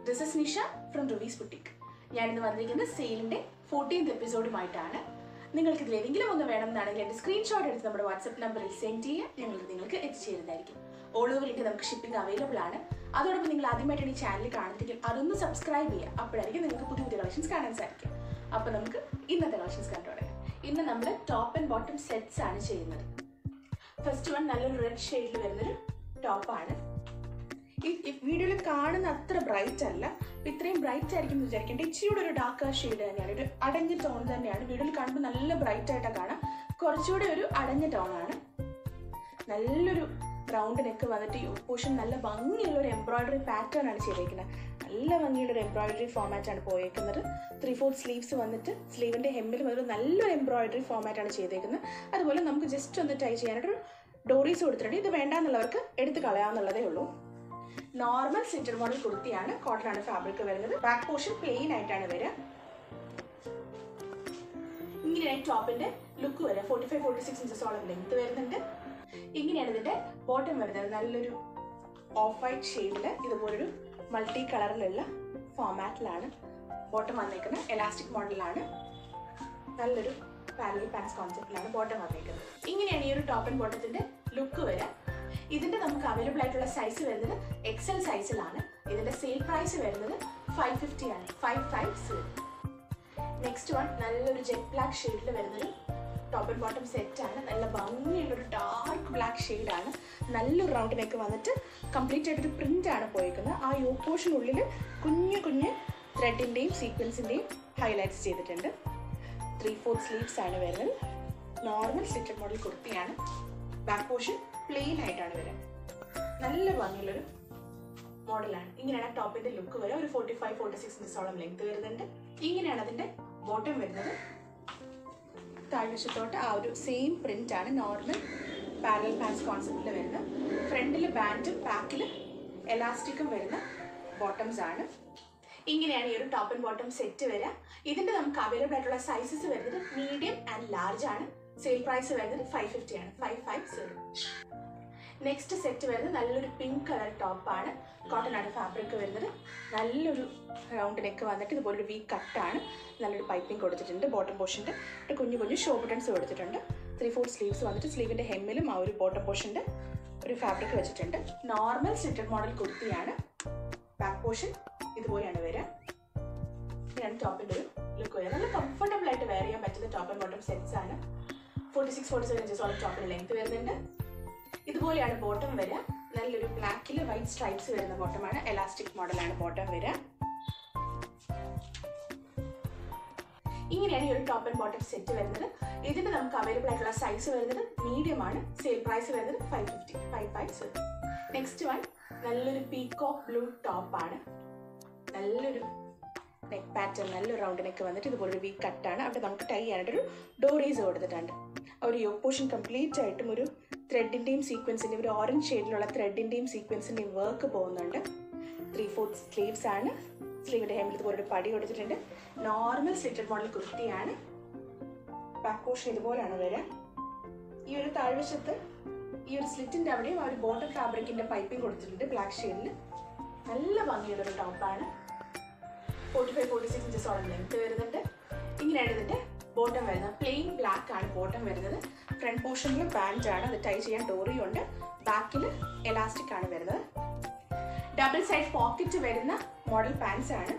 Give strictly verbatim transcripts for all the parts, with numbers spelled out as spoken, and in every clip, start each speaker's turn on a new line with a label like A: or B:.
A: This is Nisha from Ruby's Boutique. I am going to sale in fourteenth episode. If you want to screenshot it, our WhatsApp number is sent to you. All over India, shipping available. That's why you can this channel and subscribe to it. That's why you can collections. So, we will collections. This is top and bottom sets. First one is a red shade top. If video is bright, it's bright, it's a darker shade. It's a tone. Video is bright. It's a tone. Round neck portion embroidery pattern. Embroidery format. three fourth sleeves sleeve embroidery format. That's why we just tie dories. This is normal center model kurti ആണ് cotton ആണ് fabric വരുന്നത് back portion plain ആയിട്ടാണ് വരിക ഇങ്ങനെയാണ് ടോപ്പിന്റെ look വരിക forty-five forty-six inches ഓളം length വരുന്നുണ്ട് ഇങ്ങനെയാണ് ഇതിന്റെ ബോട്ടം വരുന്നത് നല്ലൊരു ഓഫ് വൈറ്റ് ഷെയ്ഡിൽ ഇതുപോലൊരു മൾട്ടി കളറിലുള്ള ഫോർമാറ്റിലാണ് ബോട്ടം വന്നിരിക്കുന്നത് എലാസ്റ്റിക് മോഡലാണ് നല്ലൊരു പാരലൽ പാൻസ് കോൺസെപ്റ്റിലാണ് ബോട്ടം വന്നിരിക്കുന്നത് ഇങ്ങനെയാണ് ഈ ഒരു ടോപ്പ് ആൻഡ് ബോട്ടത്തിന്റെ ലുക്ക് വരിക ഇതിന്റെ നമുക്ക് അവൈലബിൾ ആയിട്ടുള്ള സൈസ് വരുന്നത് എക്സൽ സൈസിലാണ് ഇതിന്റെ സെയിൽ പ്രൈസ് വരുന്നത് five fifty ആണ് five fifty. നെക്സ്റ്റ് വൺ നല്ലൊരു ജെറ്റ് ബ്ലാക്ക് ഷെയ്ഡിൽ വരുന്നത് ടോപ്പ് ആൻഡ് ബോട്ടം സെറ്റ് ആണ് നല്ല ഭംഗിയുള്ള ഒരു ഡാർക്ക് ബ്ലാക്ക് ഷെയ്ഡ് ആണ് നല്ലൊരു റൗണ്ട് നെക്ക് വന്നിട്ട് കംപ്ലീറ്റ് ആയിട്ടൊരു പ്രിന്റ് ആണ് പോയിരിക്കുന്നത് ആ യോക്ക് പോർഷനുള്ളിൽ കുഞ്ഞു കുഞ്ഞു ത്രെഡിന്റെയും സീക്വൻസിന്റെയും ഹൈലൈറ്റ്സ് ചെയ്തിട്ടുണ്ട് ത്രീ ഫോർത്ത് സ്ലീവ്സ് ആണ് വരുന്നത് നോർമൽ സ്ലിറ്റഡ് മോഡൽ കുർത്തിയാണ് ബാക്ക് പോർഷൻ പ്ലെയിൻ ആയിട്ടാണ് വരിക നല്ല ഭംഗിയുള്ളൊരു മോഡലാണ് ഇങ്ങനെയാണ് ടോപ്പിന്റെ ലുക്ക് വരിക ഒരു forty-five forty-six ഇഞ്ചോളം ലെങ്ത് വരുന്നുണ്ട് ഇങ്ങനെയാണ് അതിന്റെ ബോട്ടം വരുന്നത് താഴ്വശത്തോട്ട് ആ ഒരു സെയിം പ്രിന്റ് ആണ് നോർമൽ പാരലൽ പാൻസ് കോൺസെപ്റ്റിൽ വരുന്നത് ഫ്രണ്ടിൽ ബാൻഡും ബാക്കിൽ എലാസ്റ്റിക്കും വരുന്ന ബോട്ടംസ് ആണ് ഇങ്ങനെയാണ് ഈ ഒരു ടോപ്പ് ആൻഡ് ബോട്ടം സെറ്റ് വരിക ഇതിന്റെ നമുക്ക് അവൈലബിൾ ആയിട്ടുള്ള സൈസസ് വരുന്നത് മീഡിയം ആൻഡ് ലാർജ് ആണ് സെയിൽ പ്രൈസ് വരുന്നത് five fifty ആണ് five fifty. നെക്സ്റ്റ് സെറ്റ് വരുന്നത് നല്ലൊരു പിങ്ക് കളർ ടോപ്പാണ് കോട്ടൺ ആണ് ഫാബ്രിക് വരുന്നത് നല്ലൊരു റൗണ്ട് നെക്ക് വന്നിട്ട് ഇതുപോലൊരു വി കട്ടാണ് നല്ലൊരു പൈപ്പിംഗ് കൊടുത്തിട്ടുണ്ട് ബോട്ടം പോർഷൻ്റെ കുഞ്ഞു കുഞ്ഞു ഷോ ബട്ടൺസ് കൊടുത്തിട്ടുണ്ട് ത്രീ ഫോർ സ്ലീവ്സ് വന്നിട്ട് സ്ലീവിൻ്റെ ഹെമ്മിലും ആ ഒരു ബോട്ടം പോർഷൻ്റെ ഒരു ഫാബ്രിക് വെച്ചിട്ടുണ്ട് നോർമൽ സ്ലിറ്റഡ് മോഡൽ കുർത്തിയാണ് ബാക്ക് പോർഷൻ ഇതുപോലെയാണ് വരിക ഇതാണ് ടോപ്പിൻ്റെ ഒരു ലുക്ക് വരിക നല്ല കംഫർട്ടബിൾ ആയിട്ട് വെയർ ചെയ്യാൻ പറ്റുന്ന ടോപ്പ് ആൻഡ് ബോട്ടം സെറ്റ്സ് ആണ് ഫോർട്ടി സിക്സ് ഫോർട്ടി സെവൻ ഇഞ്ചസോളം ടോപ്പിന് ലെങ്ത് വരുന്നുണ്ട് ഇതുപോലെയാണ് ബോട്ടം വരിക നല്ലൊരു ബ്ലാക്കിൽ വൈറ്റ് സ്ട്രൈപ്സ് വരുന്ന ബോട്ടമാണ് എലാസ്റ്റിക് മോഡലാണ് ബോട്ടം വരിക ഇങ്ങനെയാണ് ഈ ഒരു ടോപ്പ് ആൻഡ് ബോട്ടം സെറ്റ് വരുന്നത് ഇതിന്റെ നമുക്ക് അവൈലബിൾ ആയിട്ടുള്ള സൈസ് വരുന്നത് മീഡിയം ആണ് സെയിൽ പ്രൈസ് വരുന്നത് five fifty five fifty. Next one നല്ലൊരു പീകോക്ക് ബ്ലൂ ടോപ്പാണ് നല്ലൊരു നെക്ക് പാറ്റേൺ നല്ലൊരു റൗണ്ട് നെക്ക് വന്നിട്ട് ഇതുപോലൊരു വി കട്ടാണ് അവിടെ നമുക്ക് ടൈ ചെയ്യാനായിട്ടൊരു ഡോറീസ് കൊടുത്തിട്ടുണ്ട് ഒരു യോക്ക് പോർഷൻ കംപ്ലീറ്റ് ആയിട്ടും ഒരു ത്രെഡിൻ്റെയും സീക്വൻസിൻ്റെയും ഒരു ഓറഞ്ച് ഷെയ്ഡിലുള്ള ത്രെഡിൻ്റെയും സീക്വൻസിൻ്റെയും വർക്ക് പോകുന്നുണ്ട് ത്രീ ഫോർത്ത് സ്ലീവ്സ് ആണ് സ്ലീവിൻ്റെ ഹെമ്മിൽ ഇതുപോലൊരു പടി കൊടുത്തിട്ടുണ്ട് നോർമൽ സ്ലിറ്റഡ് മോഡൽ കുർത്തിയാണ് ബാക്ക് പോർഷൻ ഇതുപോലെയാണ് വരിക ഈ ഒരു താഴ്വശത്ത് ഈ ഒരു സ്ലിറ്റിൻ്റെ അവിടെയും ആ ഒരു ബോട്ടം ഫാബ്രിക്കിൻ്റെ പൈപ്പിംഗ് കൊടുത്തിട്ടുണ്ട് ബ്ലാക്ക് ഷെയ്ഡിൽ നല്ല ഭംഗിയുള്ളൊരു ടോപ്പാണ് ഫോർട്ടി ഫൈവ് ഫോർട്ടി സിക്സ് ഇഞ്ചസോളം ലെങ്ത് വരുന്നുണ്ട് ഇങ്ങനെയാണ് ഇതിൻ്റെ ബോട്ടം വരുന്നത് പ്ലെയിൻ ബ്ലാക്ക് ആണ് ബോട്ടം വരുന്നത് ഫ്രണ്ട് പോർഷനിൽ ബാൻഡ് ആണ് അത് ടൈ ചെയ്യാൻ ഡോറിയും ഉണ്ട് ബാക്കിൽ എലാസ്റ്റിക് ആണ് വരുന്നത് ഡബിൾ സൈഡ് പോക്കറ്റ് വരുന്ന മോഡൽ പാൻസ് ആണ്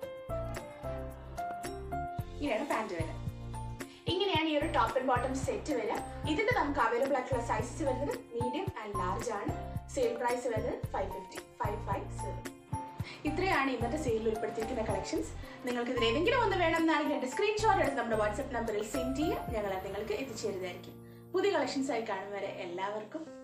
A: ഇങ്ങനെയാണ് പാൻറ് വരുന്നത് ഇങ്ങനെയാണ് ഈ ഒരു ടോപ്പ് ആൻഡ് ബോട്ടം സെറ്റ് വരിക ഇതിന്റെ നമുക്ക് അവൈലബിൾ ആയിട്ടുള്ള സൈസസ് വരുന്നത് മീഡിയം ആൻഡ് ലാർജ് ആണ് സെയിൽ പ്രൈസ് വരുന്നത് five fifty five fifty. ഇത്രയാണ് ഇന്നത്തെ സെയിലിൽ ഉൾപ്പെടുത്തിയിരിക്കുന്ന കളക്ഷൻസ് നിങ്ങൾക്ക് ഇതിൽ ഏതെങ്കിലും ഒന്ന് വേണമെന്നാണെങ്കിൽ എൻ്റെ സ്ക്രീൻഷോട്ട് എടുത്ത് നമ്മുടെ വാട്സ്ആപ്പ് നമ്പറിൽ സെൻഡ് ചെയ്യുക ഞങ്ങൾ അത് നിങ്ങൾക്ക് എത്തിച്ചേരുന്നതായിരിക്കും പുതിയ കളക്ഷൻസായി കാണും വരെ എല്ലാവർക്കും